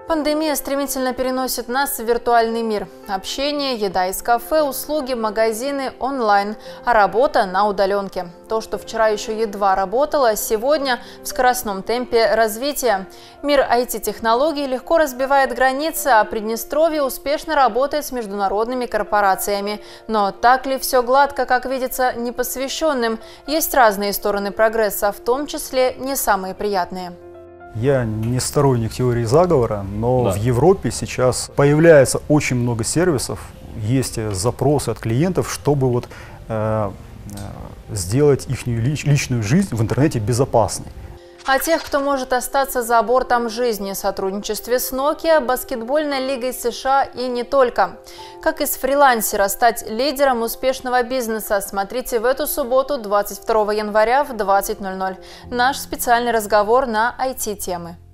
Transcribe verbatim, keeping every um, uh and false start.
Пандемия стремительно переносит нас в виртуальный мир. Общение, еда из кафе, услуги, магазины, онлайн, а работа на удаленке. То, что вчера еще едва работало, сегодня в скоростном темпе развития. Мир ай ти-технологий легко разбивает границы, а Приднестровье успешно работает с международными корпорациями. Но так ли все гладко, как видится непосвященным? Есть разные стороны прогресса, в том числе не самые приятные. Я не сторонник теории заговора, но Да. в Европе сейчас появляется очень много сервисов, есть запросы от клиентов, чтобы вот, э, э, сделать их лич, личную жизнь в интернете безопасной. А тех, кто может остаться за бортом жизни, сотрудничестве с Nokia, баскетбольной лигой США и не только. Как из фрилансера стать лидером успешного бизнеса, смотрите в эту субботу, двадцать второго января в двадцать ноль ноль. Наш специальный разговор на ай ти-темы.